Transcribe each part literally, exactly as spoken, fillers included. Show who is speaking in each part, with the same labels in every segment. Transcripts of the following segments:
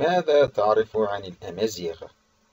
Speaker 1: ماذا تعرف عن الأمازيغ؟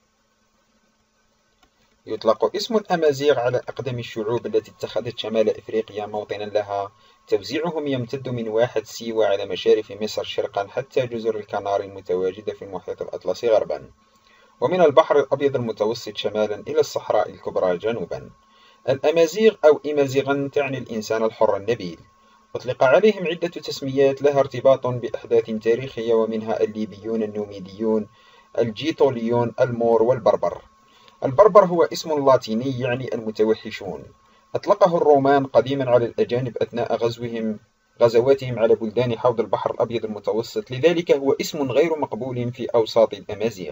Speaker 1: يطلق اسم الأمازيغ على أقدم الشعوب التي اتخذت شمال إفريقيا موطنا لها. توزيعهم يمتد من واحد سيوة على مشارف مصر شرقا حتى جزر الكناري المتواجدة في المحيط الأطلسي غربا، ومن البحر الأبيض المتوسط شمالا إلى الصحراء الكبرى جنوبا. الأمازيغ أو إمازيغا تعني الإنسان الحر النبيل. أطلق عليهم عدة تسميات لها ارتباط بأحداث تاريخية، ومنها الليبيون، النوميديون، الجيتوليون، المور، والبربر. البربر هو اسم لاتيني يعني المتوحشون. أطلقه الرومان قديما على الأجانب أثناء غزوهم غزواتهم على بلدان حوض البحر الأبيض المتوسط، لذلك هو اسم غير مقبول في أوساط الأمازيغ.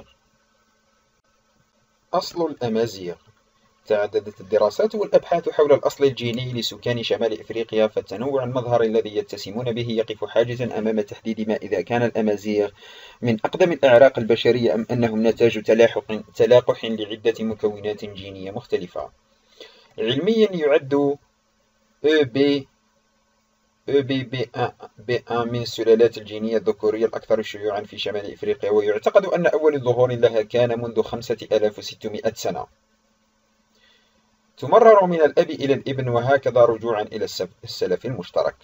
Speaker 1: أصل الأمازيغ. تعددت الدراسات والأبحاث حول الأصل الجيني لسكان شمال إفريقيا، فالتنوع المظهري الذي يتسمون به يقف حاجزا أمام تحديد ما إذا كان الأمازيغ من أقدم الأعراق البشرية أم أنهم نتاج تلاحق تلاقح لعدة مكونات جينية مختلفة. علميا يعد أو بي أو بي بي واحد من السلالات الجينية الذكورية الأكثر شيوعا في شمال إفريقيا، ويعتقد أن أول ظهور لها كان منذ خمسة آلاف وستمائة سنة. تمرر من الأب إلى الابن وهكذا رجوعا إلى السلف المشترك.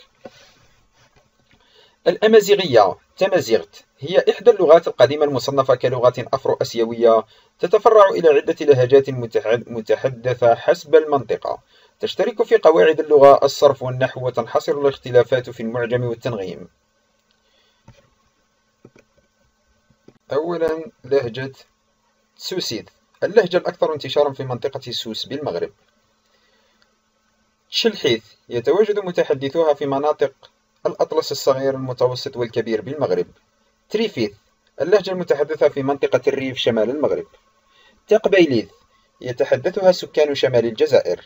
Speaker 1: الأمازيغية تمازيغت هي إحدى اللغات القديمة المصنفة كلغة أفرو أسيوية، تتفرع إلى عدة لهجات متحدثة حسب المنطقة. تشترك في قواعد اللغة الصرف والنحو، وتنحصر الاختلافات في المعجم والتنغيم. أولا، لهجة سوسيد، اللهجة الأكثر انتشارا في منطقة سوس بالمغرب. شلحيث يتواجد متحدثوها في مناطق الأطلس الصغير، المتوسط، والكبير بالمغرب. تريفيث اللهجة المتحدثة في منطقة الريف شمال المغرب. تقبيليث يتحدثها سكان شمال الجزائر.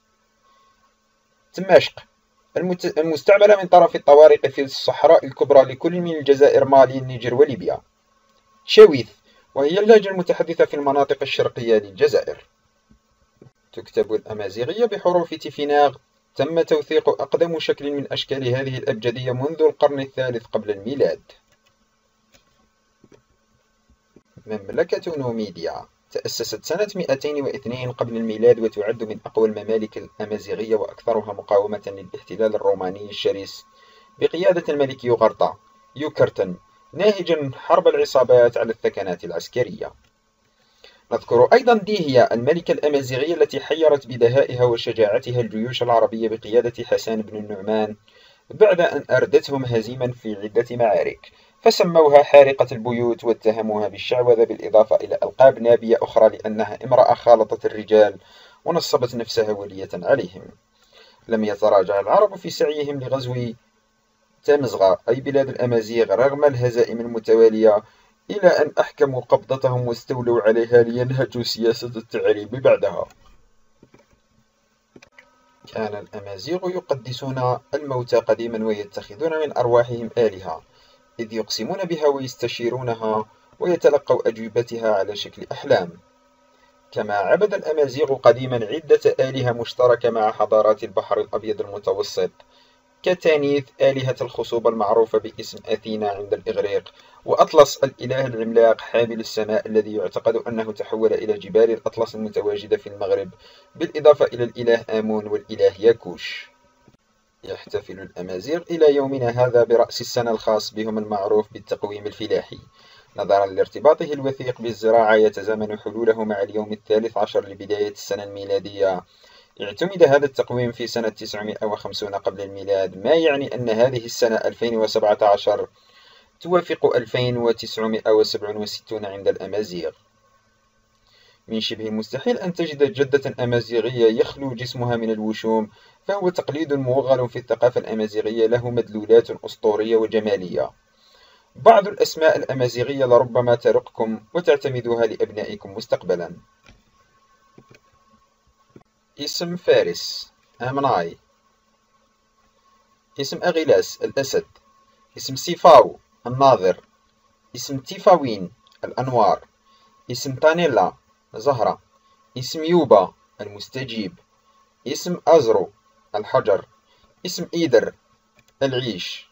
Speaker 1: تماشق المستعملة من طرف الطوارق في الصحراء الكبرى لكل من الجزائر، مالي، النيجر، وليبيا. شاويث وهي اللهجة المتحدثة في المناطق الشرقية للجزائر. تكتب الأمازيغية بحروف تيفيناغ. تم توثيق أقدم شكل من أشكال هذه الأبجدية منذ القرن الثالث قبل الميلاد. مملكة نوميديا تأسست سنة مئتين واثنين قبل الميلاد، وتعد من أقوى الممالك الأمازيغية وأكثرها مقاومة للاحتلال الروماني الشرس بقيادة الملك يوغرطا يوكرتن، ناهجا حرب العصابات على الثكنات العسكرية. نذكر أيضا ديهيا الملكة الأمازيغية التي حيرت بدهائها وشجاعتها الجيوش العربية بقيادة حسان بن النعمان بعد أن أردتهم هزيما في عدة معارك، فسموها حارقة البيوت واتهموها بالشعوذة، بالإضافة إلى ألقاب نابية أخرى لأنها امرأة خالطت الرجال ونصبت نفسها ولية عليهم. لم يتراجع العرب في سعيهم لغزو تامزغة أي بلاد الأمازيغ رغم الهزائم المتوالية، إلى أن أحكموا قبضتهم واستولوا عليها لينهجوا سياسة التعريب بعدها. كان الأمازيغ يقدسون الموتى قديما ويتخذون من أرواحهم آلهة، إذ يقسمون بها ويستشيرونها ويتلقوا أجوبتها على شكل أحلام. كما عبد الأمازيغ قديما عدة آلهة مشتركة مع حضارات البحر الأبيض المتوسط، كتانيث آلهة الخصوبة المعروفة باسم أثينا عند الإغريق، وأطلس الإله العملاق حامل السماء الذي يعتقد أنه تحول إلى جبال الأطلس المتواجدة في المغرب، بالإضافة إلى الإله آمون والإله ياكوش. يحتفل الأمازيغ إلى يومنا هذا برأس السنة الخاص بهم المعروف بالتقويم الفلاحي، نظرا لارتباطه الوثيق بالزراعة. يتزامن حلوله مع اليوم الثالث عشر لبداية السنة الميلادية. اعتمد هذا التقويم في سنة تسعمائة وخمسين قبل الميلاد، ما يعني أن هذه السنة ألفين وسبعة عشر توافق ألفين وتسعمائة وسبعة وستين عند الأمازيغ. من شبه المستحيل أن تجد جدة أمازيغية يخلو جسمها من الوشوم، فهو تقليد موغل في الثقافة الأمازيغية له مدلولات أسطورية وجمالية. بعض الأسماء الأمازيغية لربما ترقكم وتعتمدوها لأبنائكم مستقبلا. اسم فارس آمناي. اسم أغيلاس الأسد. اسم سيفاو الناظر. اسم تيفاوين الأنوار. اسم تانيلا زهرة. اسم يوبا المستجيب. اسم أزرو الحجر. اسم إيدر العيش.